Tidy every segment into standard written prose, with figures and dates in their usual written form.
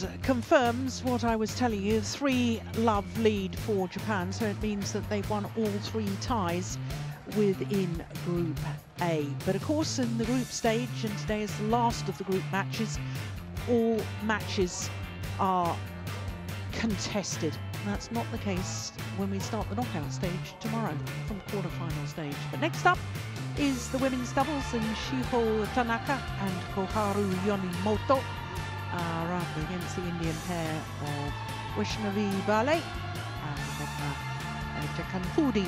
this confirms what I was telling you, 3-love lead for Japan, so it means that they've won all 3 ties within Group A. But of course, in the group stage, and today is the last of the group matches, all matches are contested. That's not the case when we start the knockout stage tomorrow from the quarterfinal stage. But next up is the women's doubles, and Shiho Tanaka and Koharu Yonimoto are up against the Indian pair of Vaishnavi Bale and Meghna Jakanpudi.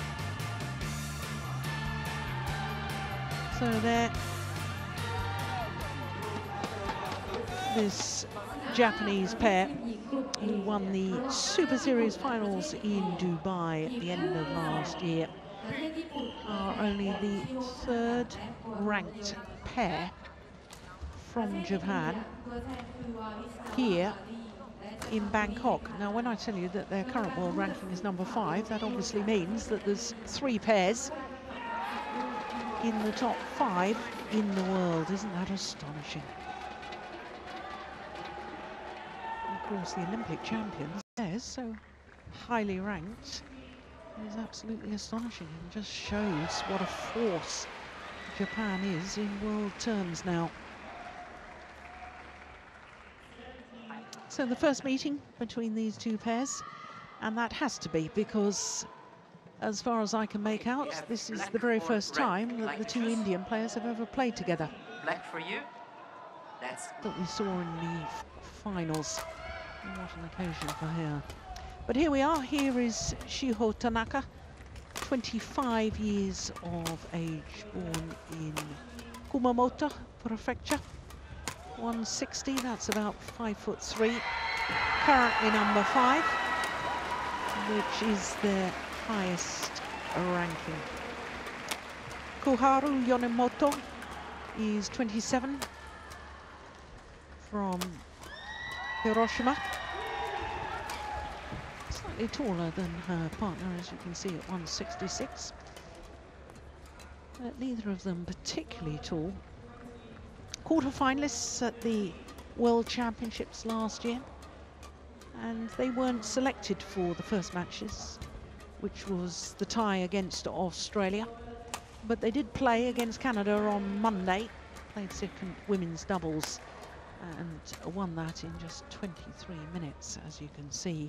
So there, this Japanese pair who won the Super Series finals in Dubai at the end of last year are only the 3rd ranked pair from Japan here in Bangkok. Now, when I tell you that their current world ranking is number 5, that obviously means that there's 3 pairs in the top 5 in the world. Isn't that astonishing? And of course, the Olympic champions, they're so highly ranked, is absolutely astonishing, and just shows what a force Japan is in world terms now. So the first meeting between these 2 pairs, and that has to be because, as far as I can make out, this is the very first time that the 2 Indian players have ever played together. Black for you. That's that we saw in the finals. What an occasion for her. But here we are. Here is Shiho Tanaka, 25 years of age, born in Kumamoto Prefecture. 160, that's about 5'3", currently number 5, which is their highest ranking. Koharu Yonimoto is 27, from Hiroshima. Slightly taller than her partner, as you can see, at 166. But neither of them particularly tall. Quarter-finalists at the World Championships last year, and they weren't selected for the first matches, which was the tie against Australia, but they did play against Canada on Monday, played second women's doubles and won that in just 23 minutes, as you can see.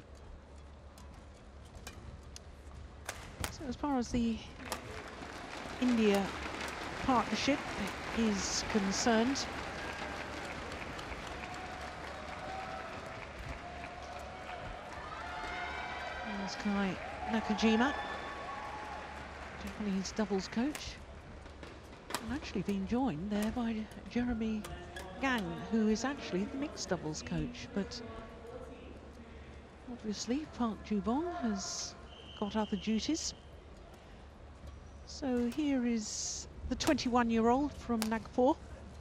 So as far as the India partnership is concerned, there's Kai Nakajima, Japanese doubles coach, and actually being joined there by Jeremy Gang, who is actually the mixed doubles coach, but obviously Park Ju-bong has got other duties. So here is the 21-year-old from Nagpur,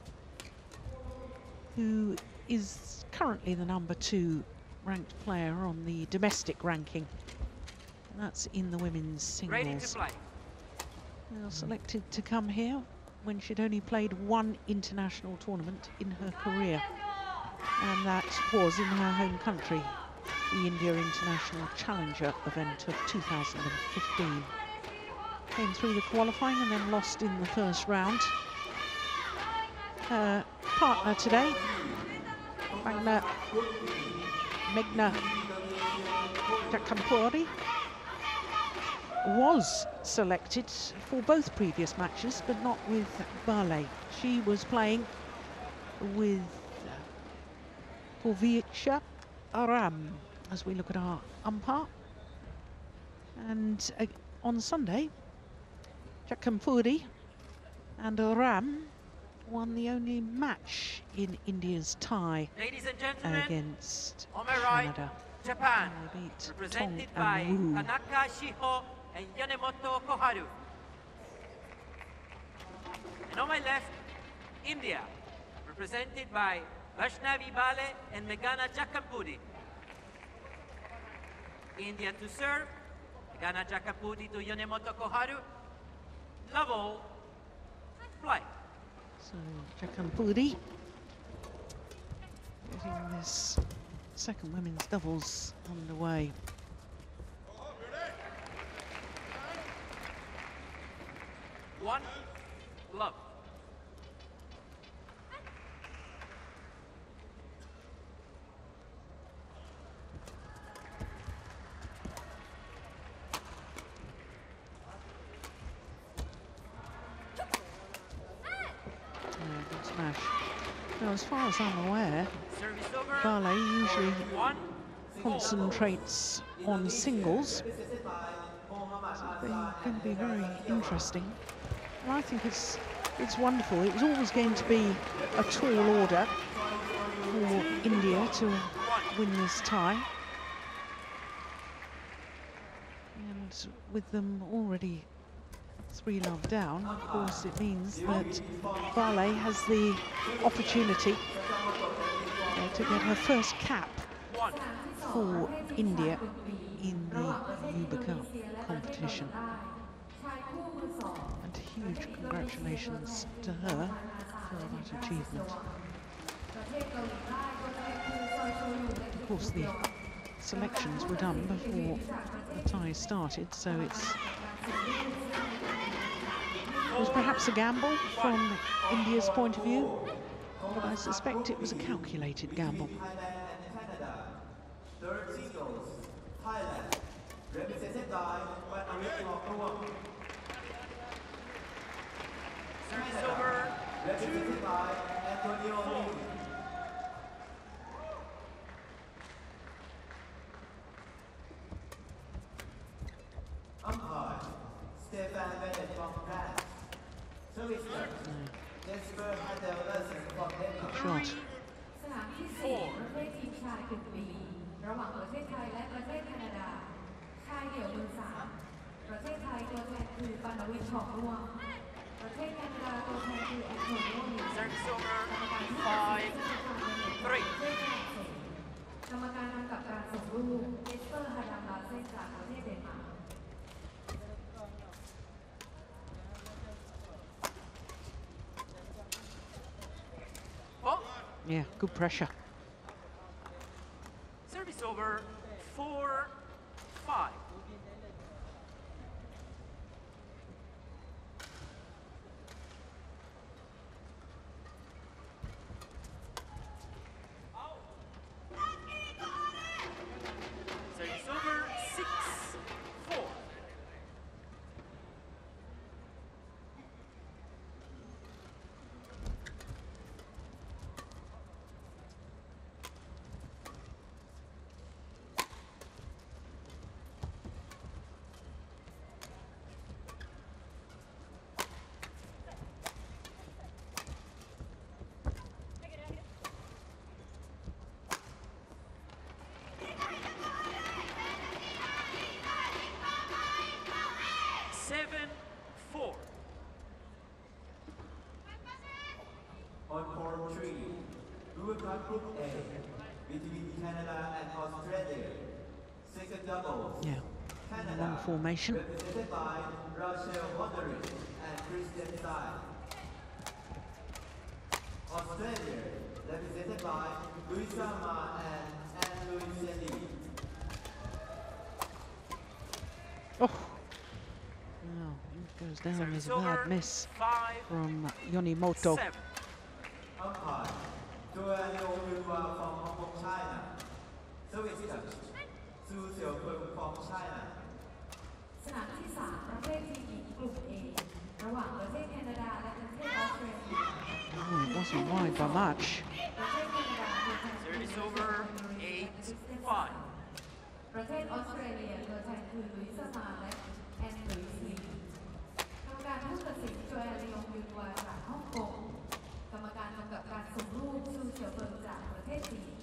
who is currently the number 2 ranked player on the domestic ranking. And that's in the women's singles. ready to play. Now selected to come here when she'd only played 1 international tournament in her career, and that was in her home country, the India International Challenger event of 2015. Came through the qualifying and then lost in the first round. Her partner today, Meghna Jakanpudi, was selected for both previous matches, but not with Bale. She was playing with Purvisha Aram, as we look at our umpire. And on Sunday, Jakanpudi and Aram won the only match in India's tie against on my right, Canada. Japan, They beat represented Tong by and Wu. Tanaka, Shiho, and Yonimoto Koharu. And on my left, India, represented by Vaishnavi Bale and Meghna Jakanpudi. India to serve, Meghna Jakanpudi to Yonimoto Koharu. Love all, play. So Jakanpudi getting this second women's doubles underway. One love. Good smash. Now, as far as I'm aware, Service over. Vale usually 1-4. concentrates on singles. So they're going to be very interesting. And I think it's wonderful. It was always going to be a tall order for India to win this tie. And with them already 3-love down, of course, it means that Vale has the opportunity to get her first cap for India in the Uber Cup competition. And huge congratulations to her for that achievement. Of course, the selections were done before the tie started, so it was perhaps a gamble from India's point of view, but I suspect it was a calculated gamble. Third singles, Thailand, represented by Amit. Service over. Represented by Antonio Lee. Umpire, Stefan Bennett from France. Service Jesper Hadeldersen from Denmark. Shot. สนามที่ 4 ประเภททีมชายกลุ่ม B ระหว่างประเทศไทยและประเทศแคนาดาชายเดี่ยวมือ 3ประเทศไทยตัวแทนคือปานวิทย์ทองร่วงประเทศแคนาดาตัวแทนคือแอนโทนิโอลี Service over. กรรมการที่ 5-3. ประเทศฝรั่งเศสกรรมการกำกับการส่งลูกเอสเปอร์ฮาดามลาเซนจากประเทศเดนมาร์ก Oh, Yeah, good pressure. service over. 4-5. Service over. 6-4. On court 3, Uber Cup Group A, between Canada and Australia. Second doubles. Yeah, Canada, long formation. represented by Rachel Hoderick and Christian Tsai. Australia, represented by Louisa Ma and Anne-Louise Shelley. Oh, well, it goes down as Service a bad over. miss 5-7. from Yonimoto. Umpire, Joanne Yua from Hong Kong, China. Service judge, Su Xiaopeng from China. สนามที่ 3 ประเภททีมหญิงกลุ่ม A ระหว่างประเทศแคนาดาและประเทศออสเตรเลีย Oh, it wasn't wide by much. ประเทศแคนาดาตัวแทนคือ Service over. 8-5. ประเทศออสเตรเลียตัวแทนคือลุยส์มาและแอนลุยส์ลีกรรมการผู้ตัดสินโจแอนลียงยุนวาจากฮ่องกงกรรมการกำกับการส่งลูกซูเฉียวเฟิงจากประเทศจีน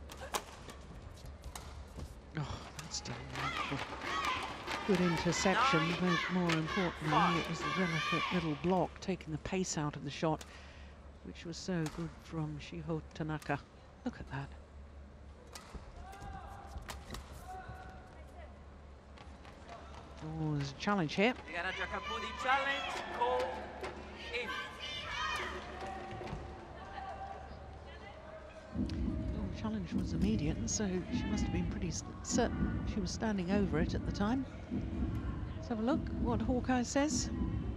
Oh, that's delightful. Good interception, but more importantly, it was the delicate little block taking the pace out of the shot, which was so good from Shiho Tanaka. Look at that. Oh, there's a challenge here. Gara Jakapudi challenge. Call in. Oh, challenge was immediate, and so she must have been pretty certain she was standing over it at the time. Let's have a look what Hawkeye says.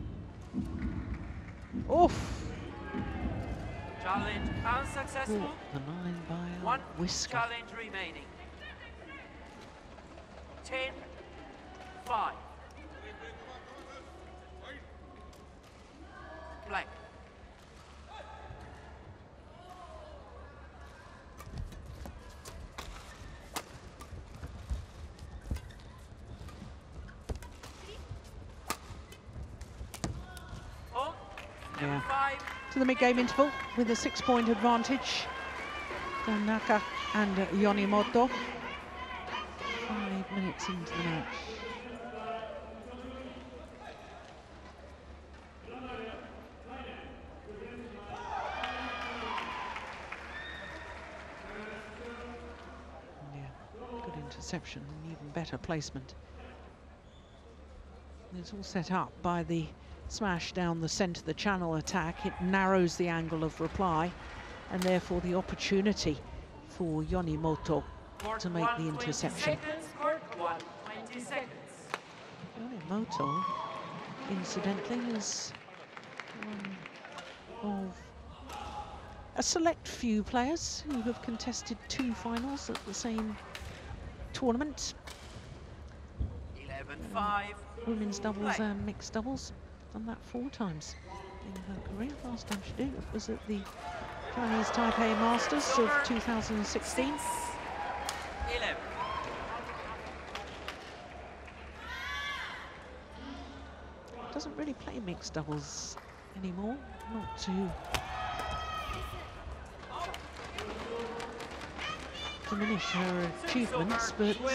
Oof! Challenge unsuccessful. Caught the line by a One whisker. challenge remaining. 10-5. Blank. On. Yeah. 5. To the mid-game interval with a 6-point advantage. Tanaka and Yonimoto. 5 minutes into the match. Yeah, good interception, an even better placement. It's all set up by the smash down the centre of the channel attack. It narrows the angle of reply and therefore the opportunity for Yonimoto to make the interception. Court 1, 20 seconds. Yonimoto, incidentally, is one of a select few players who have contested 2 finals at the same tournament. 11-5. Women's doubles Play. and mixed doubles. Done that 4 times in her career. Last time she did it was at the Chinese Taipei Masters of 2016. 11. Doesn't really play mixed doubles anymore. Not to diminish her achievements, but 12-6.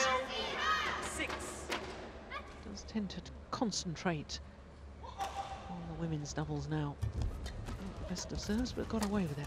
does tend to concentrate on the women's doubles now. Not the best of serves, but got away with it.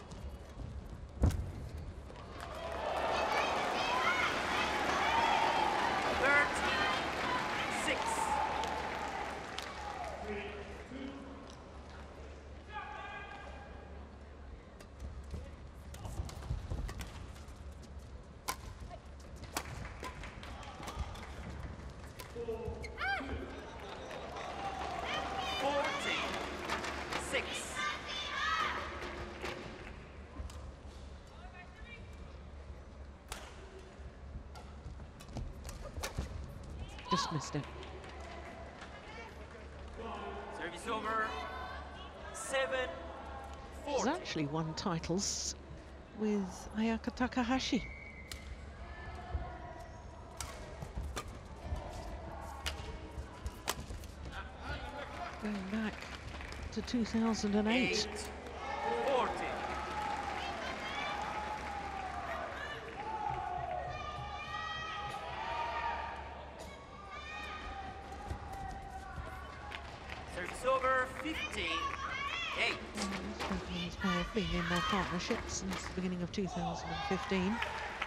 Just missed it. Service over. 7-4. She's actually won titles with Ayaka Takahashi. Going back to 2008. 8-40. Service over. 15-8. These pair have been in their partnership since the beginning of 2015.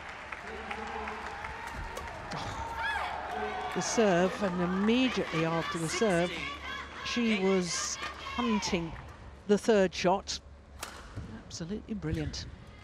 The serve, and immediately after the serve, she was hunting the 3rd shot. Absolutely brilliant.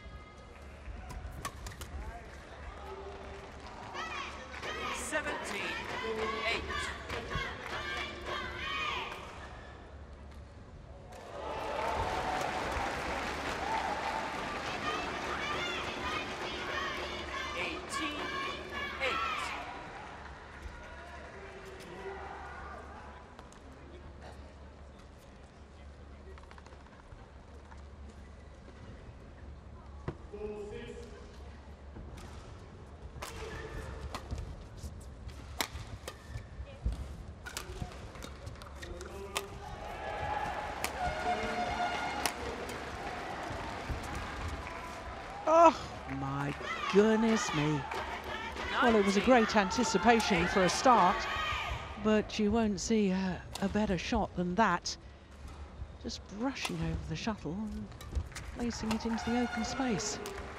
Oh my goodness me. Well, it was a great anticipation for a start, but you won't see a better shot than that. Just brushing over the shuttle and placing it into the open space.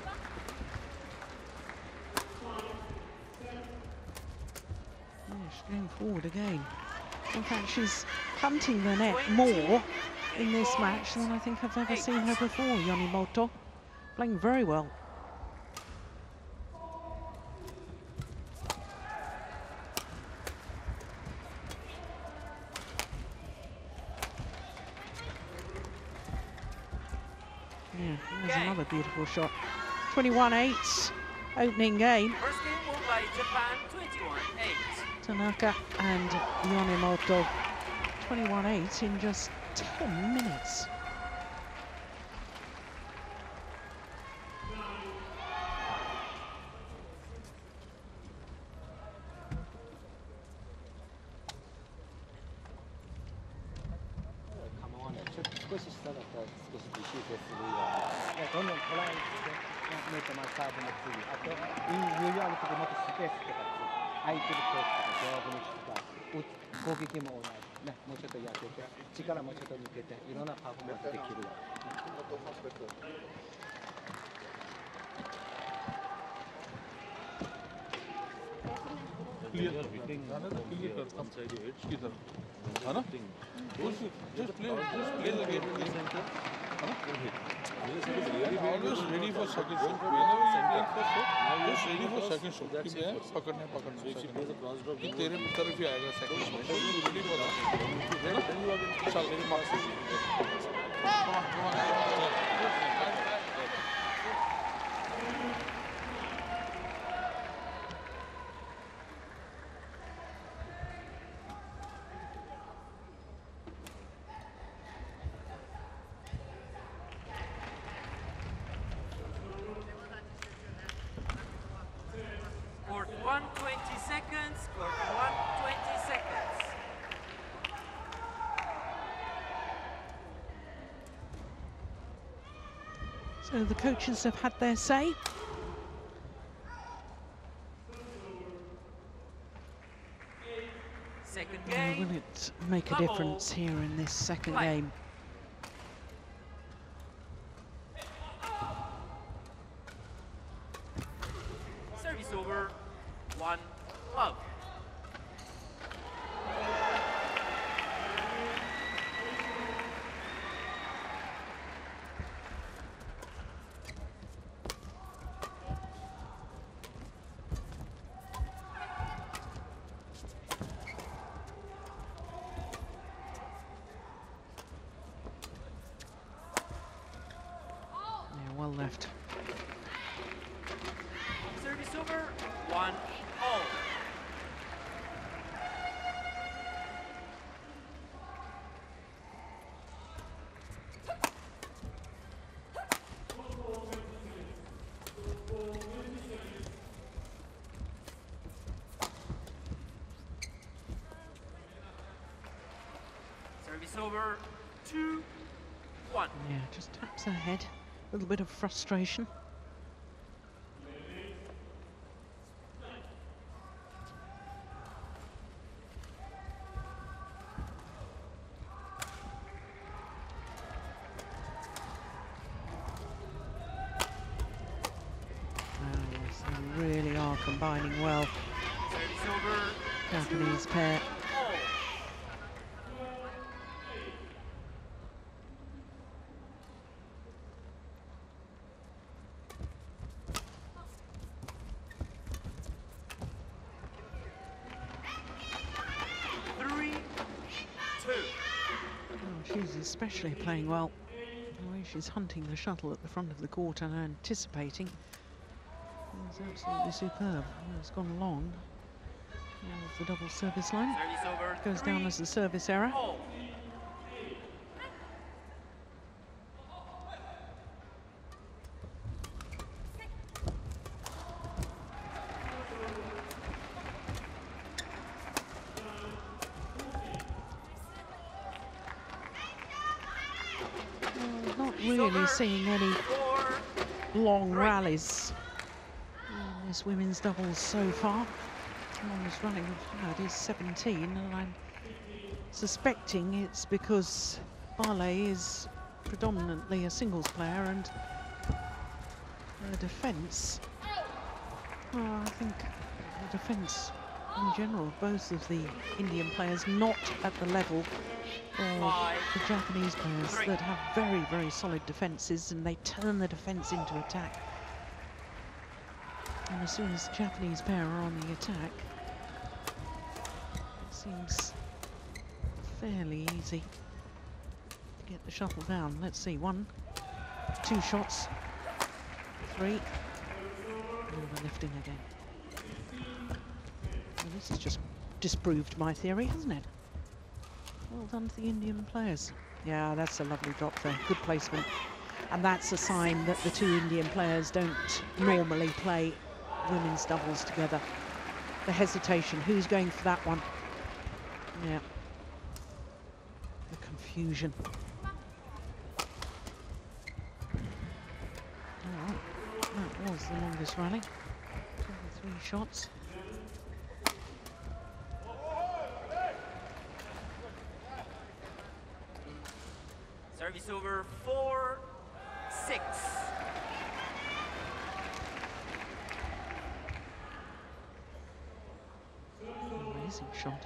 Oh, she's going forward again. In fact, she's hunting the net more in this match than I think I've ever seen her before, Yonimoto. Playing very well. Yeah, there's another beautiful shot. 21-8, opening game. First game won by Japan, 21-8. Tanaka and Yonemoto, 21-8 in just 10 minutes. Just play the game in the center. Always ready for second stroke. Whenever you play first stroke, just ready for second stroke. Keep there, पकड़ने. कि तेरे तरफ ही आएगा second stroke. So you ready for that. चल, marks. Come on. Court 1, 20 seconds. Court 1, 20 seconds. So the coaches have had their say. Second Will game. it make a difference here in this second game? Service over. 1 love. Yeah, well left. Service over. 1 all. Service over. 2 1. Yeah, just taps ahead. A little bit of frustration. Yes, they really are combining well, Service over. Japanese pair. All. Three, 2. Oh, she's especially playing well. The way she's hunting the shuttle at the front of the court and anticipating is absolutely superb. It's gone long. Of the double service line. Service over. Goes down 3 as a service error. all. Not really seeing any 4 long Right. rallies in this women's doubles so far. Longest running we've had is 17, and I'm suspecting it's because Bale is predominantly a singles player and her defence. I think the defence in general, both of the Indian players not at the level of the Japanese players that have very, very solid defences, and they turn the defence into attack. And as soon as the Japanese pair are on the attack, it seems fairly easy to get the shuttle down. Let's see, 1, 2 shots. 3. Overlifting again. Well, this has just disproved my theory, hasn't it? Well done to the Indian players. Yeah, that's a lovely drop there. Good placement. And that's a sign that the 2 Indian players don't normally play women's doubles together. The hesitation. Who's going for that one? Yeah. The confusion. All right. That was the longest rally. 23 shots. Service over 4-6. Amazing shot.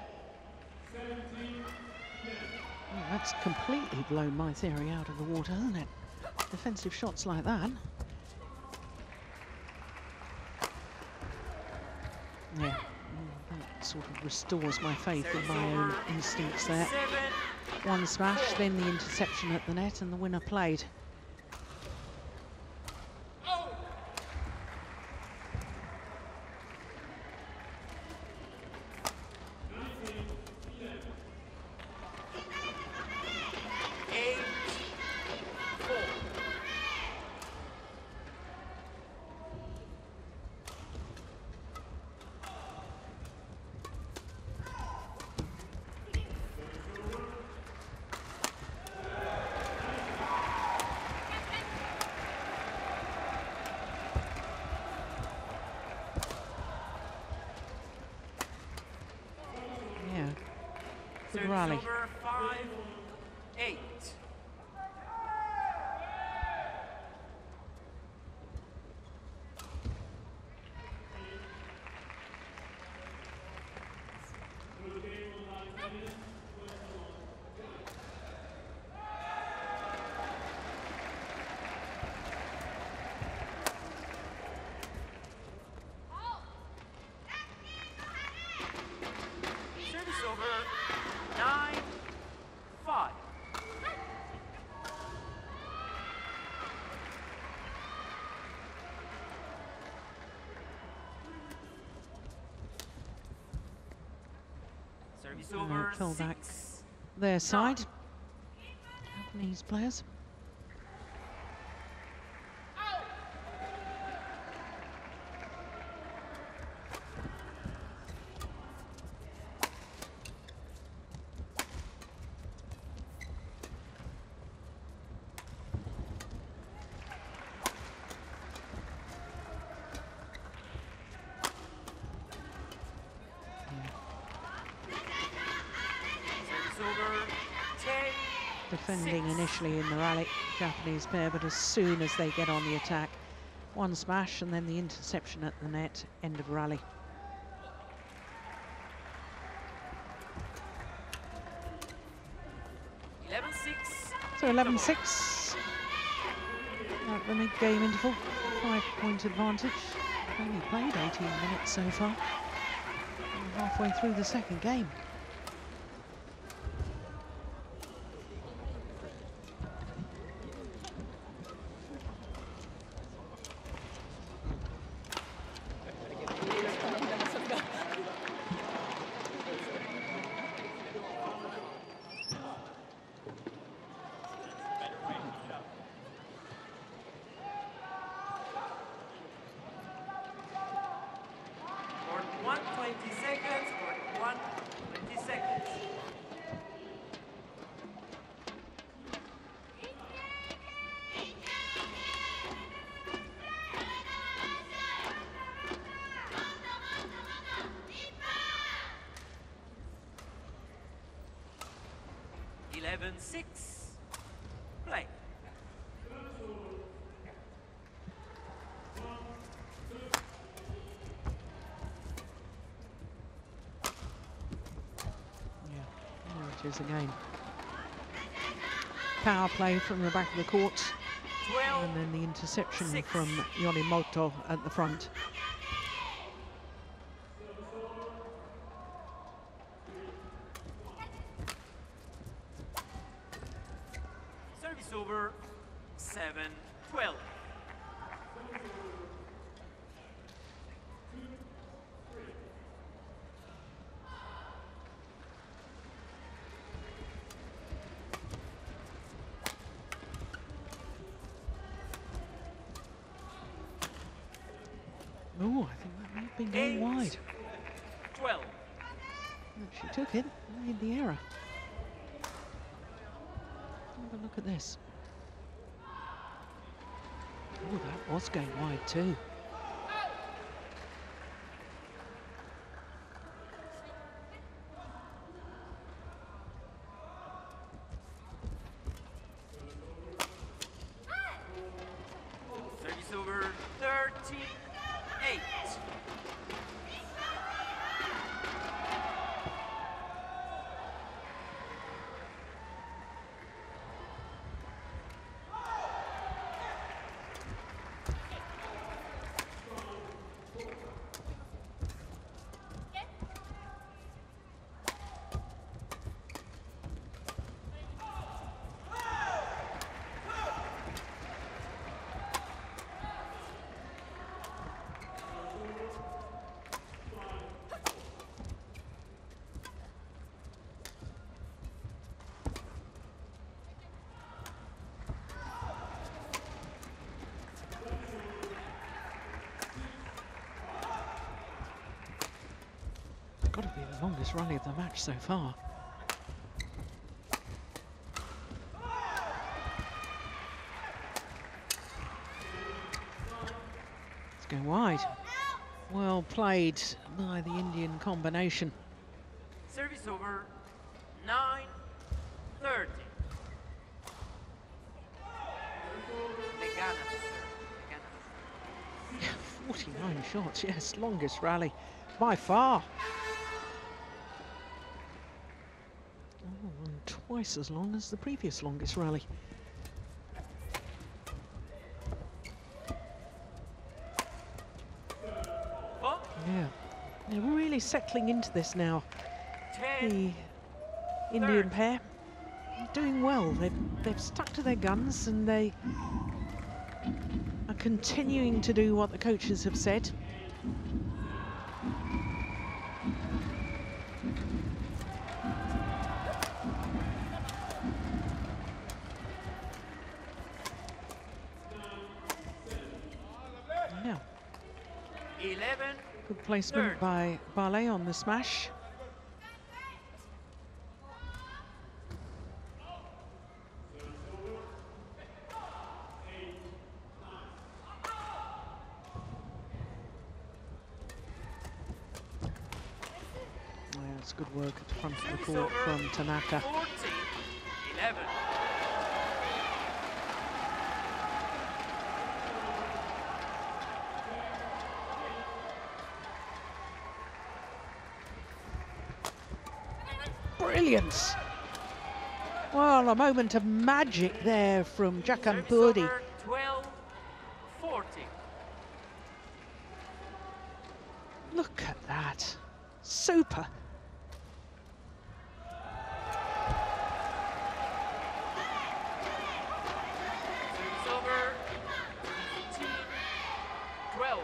Oh, that's completely blown my theory out of the water, hasn't it? Defensive shots like that. Yeah, that sort of restores my faith in my own instincts there. 1 smash, then the interception at the net, and the winner played. Good rally. Over 5-8. Service over 9-5. Service over fell back 6. Their side, Japanese players. Defending initially in the rally, Japanese pair, but as soon as they get on the attack, 1 smash and then the interception at the net, end of rally. So 11-6 at the mid-game interval, 5-point advantage. Only played 18 minutes so far, and halfway through the second game. Play. Yeah, there it is again. Power play from the back of the court, and then the interception from Yonimoto at the front. Service over 7-6. 12. Oh, I think that might have been going wide. 12. She took it, made the error. Have a look at this. Oh, that was going wide too. Service over 13-8. Got to be the longest rally of the match so far. It's going wide. Well played by the Indian combination. Service over 9-30. Megana to serve. 49 shots, yes, longest rally by far. Oh, and twice as long as the previous longest rally. Oh, Yeah, they're really settling into this now. 10. The Indian pair doing well. They've stuck to their guns and they are continuing to do what the coaches have said. Yeah, 11. good placement by Ballet on the smash. It's good work at the front of the court from Tanaka. 14-11. Brilliance! Well, a moment of magic there from Jakampudi. 12-14. Look at that. Super. Service over 15-12.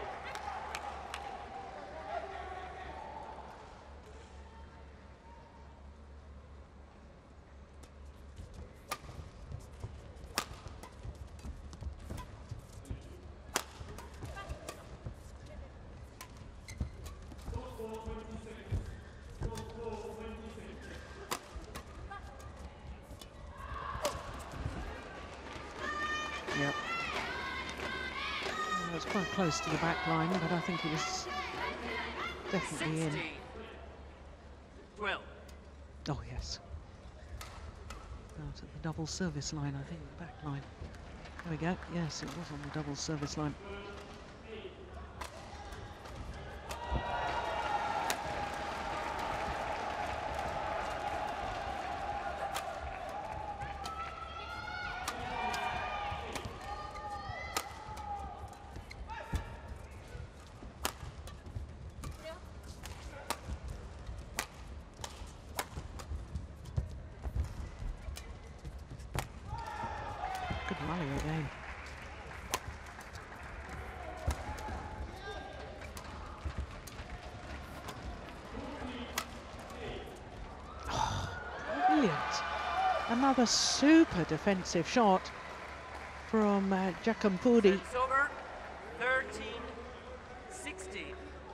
Yep. It was quite close to the back line, but I think it was definitely in. 16-12. Oh, yes. Out at the double service line, I think, the back line. There we go. Yes, it was on the double service line. Good rally again. another super defensive shot from Giacompudi. It's over. 13-16.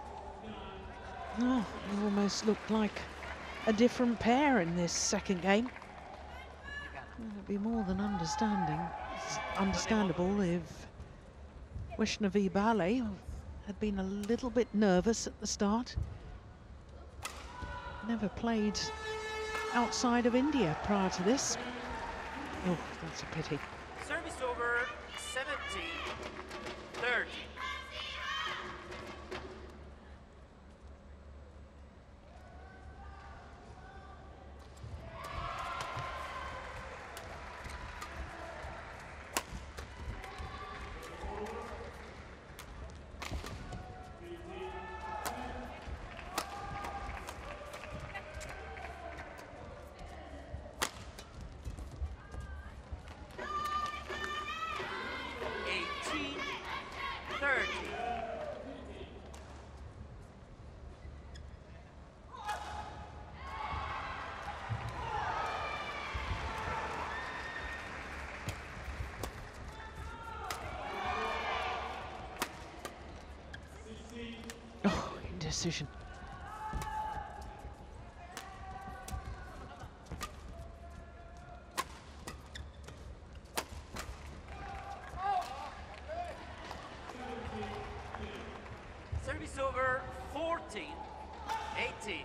Oh, it almost looked like a different pair in this second game. It'd be more than understandable if Vaishnavi Bale had been a little bit nervous at the start. Never played outside of India prior to this. Oh, that's a pity. Service over. 17-30. Oh, indecision. Service over. 14-18.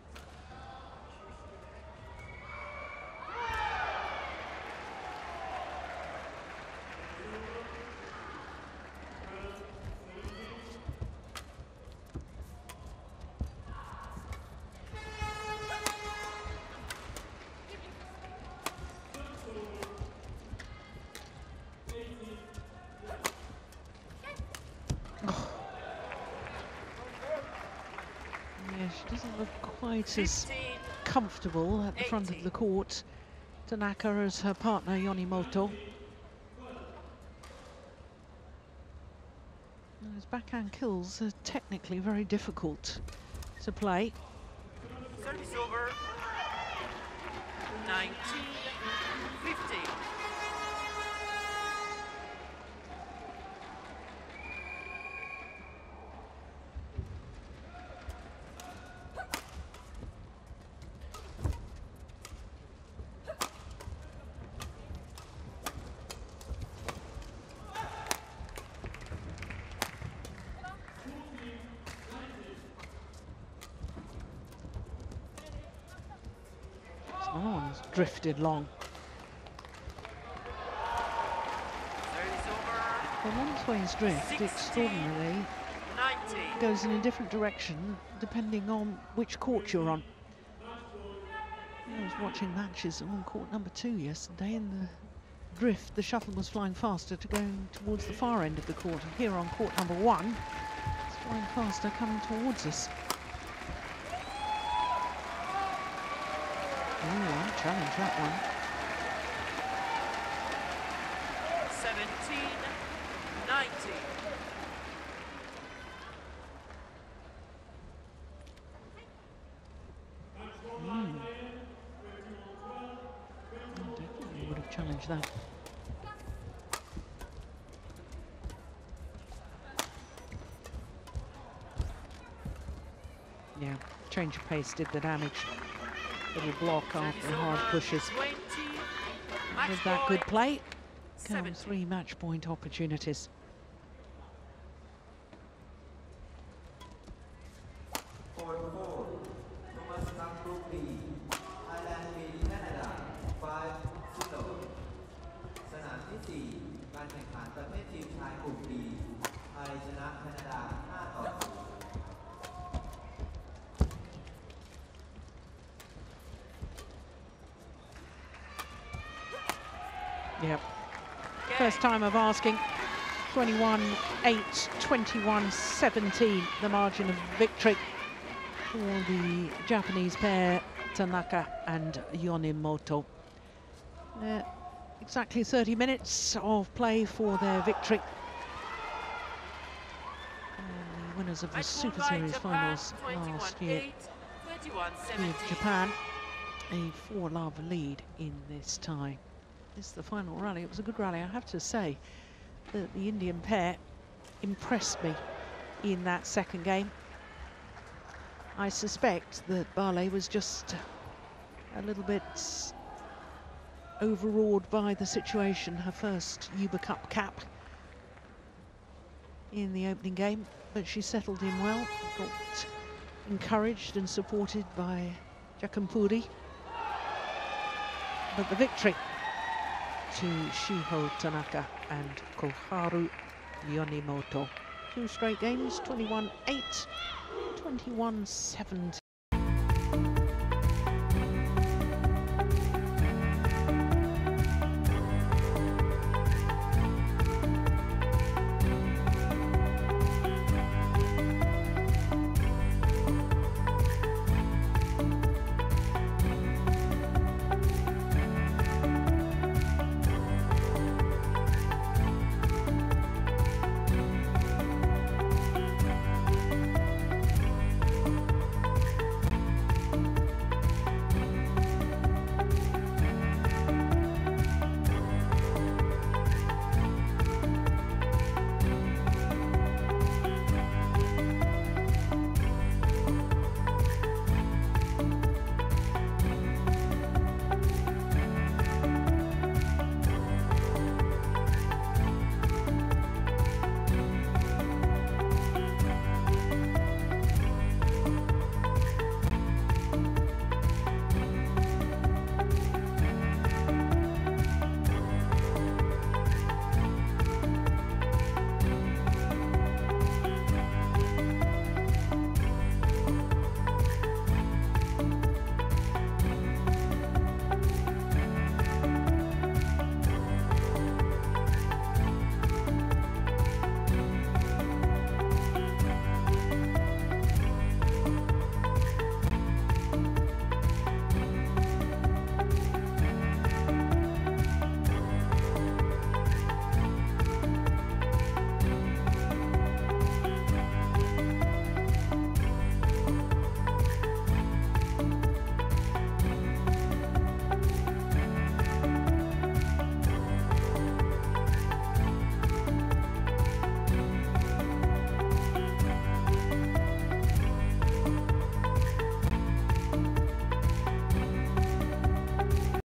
Yeah, she doesn't look quite as comfortable at the front of the court, Tanaka, as her partner Yonimoto. Those backhand kills are technically very difficult to play. Service over. 19-15. Another one's drifted long. Service over. The one-way's drift, extraordinarily, 19. goes in a different direction depending on which court you're on. I was watching matches on court number 2 yesterday, and the drift, the shuttle was flying faster to go towards the far end of the court. And here on court number 1, it's flying faster coming towards us. Oh, I'll challenge that one. 17-19. Definitely would have challenged that. Yeah, change of pace did the damage. Little block after hard pushes. 20. With that good play, come 70. 3 match point opportunities. Court 4, Thomas Cup Group B, Thailand v Canada 5-0 สนามที่ 4 การแข่งขันประเภททีมชายกลุ่ม B ไทยชนะแคนาดา 5-0 Yep. First time of asking. 21-8, 21-17, the margin of victory for the Japanese pair, Tanaka and Yonimoto. Exactly 30 minutes of play for their victory. And the winners of the Super Series finals last year with Japan. a 4-love lead in this tie. This is the final rally. It was a good rally. I have to say that the Indian pair impressed me in that second game. I suspect that Bale was just a little bit overawed by the situation. Her first Uber Cup cap in the opening game, but she settled in well, got encouraged and supported by Jakampuri. But the victory to Shiho Tanaka and Koharu Yonimoto. 2 straight games, 21-8, 21-17.